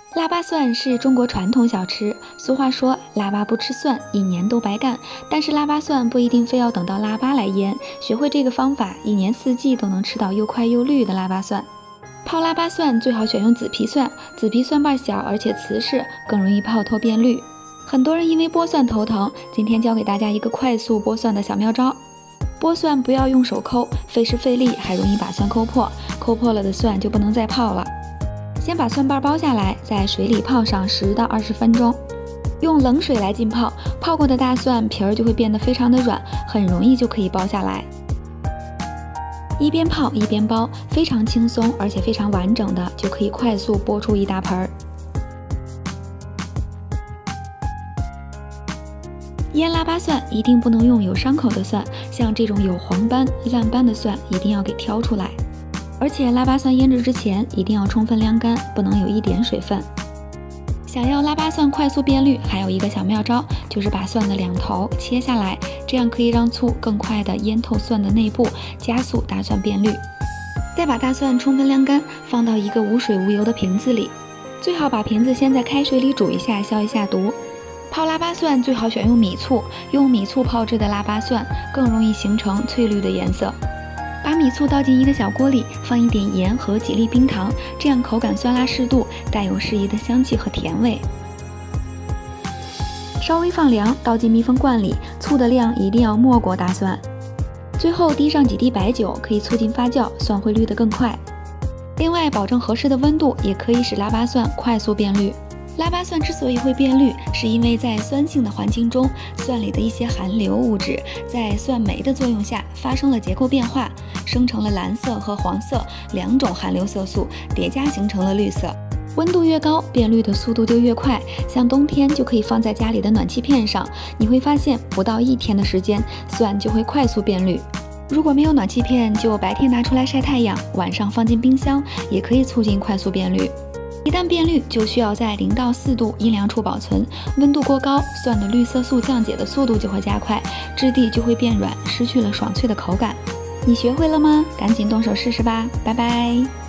腊八蒜是中国传统小吃，俗话说腊八不吃蒜，一年都白干。但是腊八蒜不一定非要等到腊八来腌，学会这个方法，一年四季都能吃到又快又绿的腊八蒜。泡腊八蒜最好选用紫皮蒜，紫皮蒜瓣小而且瓷实，更容易泡透变绿。很多人因为剥蒜头疼，今天教给大家一个快速剥蒜的小妙招。剥蒜不要用手抠，费时费力，还容易把蒜抠破，抠破了的蒜就不能再泡了。先把蒜瓣剥下来，在水里泡上10到20分钟，用冷水来浸泡，泡过的大蒜皮儿就会变得非常的软，很容易就可以剥下来。一边泡一边剥，非常轻松，而且非常完整的就可以快速剥出一大盆儿。腌腊八蒜一定不能用有伤口的蒜，像这种有黄斑、烂斑的蒜一定要给挑出来。而且腊八蒜腌制之前一定要充分晾干，不能有一点水分。想要腊八蒜快速变绿，还有一个小妙招，就是把蒜的两头切下来，这样可以让醋更快的腌透蒜的内部，加速大蒜变绿。再把大蒜充分晾干，放到一个无水无油的瓶子里，最好把瓶子先在开水里煮一下，消一下毒。泡腊八蒜最好选用米醋，用米醋泡制的腊八蒜更容易形成翠绿的颜色。把米醋倒进一个小锅里，放一点盐和几粒冰糖，这样口感酸辣适度，带有适宜的香气和甜味。稍微放凉，倒进密封罐里，醋的量一定要没过大蒜。最后滴上几滴白酒，可以促进发酵，蒜会绿得更快。另外，保证合适的温度，也可以使腊八蒜快速变绿。腊八蒜之所以会变绿，是因为在酸性的环境中，蒜里的一些含硫物质在蒜酶的作用下发生了结构变化，生成了蓝色和黄色2种含硫色素，叠加形成了绿色。温度越高，变绿的速度就越快。像冬天就可以放在家里的暖气片上，你会发现不到1天的时间，蒜就会快速变绿。如果没有暖气片，就白天拿出来晒太阳，晚上放进冰箱，也可以促进快速变绿。一旦变绿，就需要在0到4度阴凉处保存。温度过高，蒜的绿色素降解的速度就会加快，质地就会变软，失去了爽脆的口感。你学会了吗？赶紧动手试试吧，拜拜。